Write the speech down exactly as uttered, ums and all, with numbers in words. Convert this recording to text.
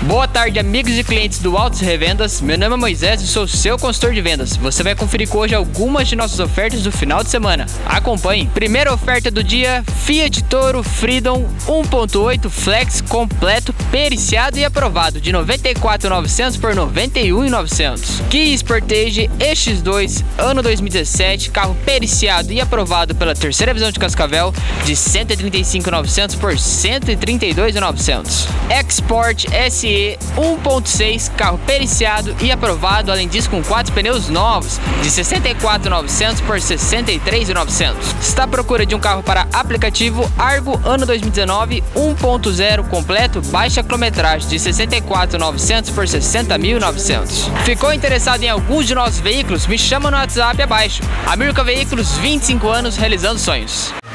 Boa tarde, amigos e clientes do Autos Revendas. Meu nome é Moisés e sou seu consultor de vendas. Você vai conferir hoje algumas de nossas ofertas do final de semana. Acompanhe. Primeira oferta do dia: Fiat Toro Freedom um ponto oito Flex completo, periciado e aprovado, de noventa e quatro mil e novecentos por noventa e um mil e novecentos. Kia Sportage E X dois ano dois mil e dezessete, carro periciado e aprovado pela terceira visão de Cascavel, de cento e trinta e cinco mil e novecentos por cento e trinta e dois mil e novecentos. Export S E um ponto seis, carro periciado e aprovado, além disso com quatro pneus novos, de sessenta e quatro mil e novecentos por sessenta e três mil e novecentos. Está à procura de um carro para aplicativo? Argo ano dois mil e dezenove um ponto zero completo, baixa quilometragem, de sessenta e quatro mil e novecentos por sessenta mil e novecentos. Ficou interessado em alguns de nossos veículos? Me chama no WhatsApp abaixo. A Mirka Veículos, vinte e cinco anos realizando sonhos.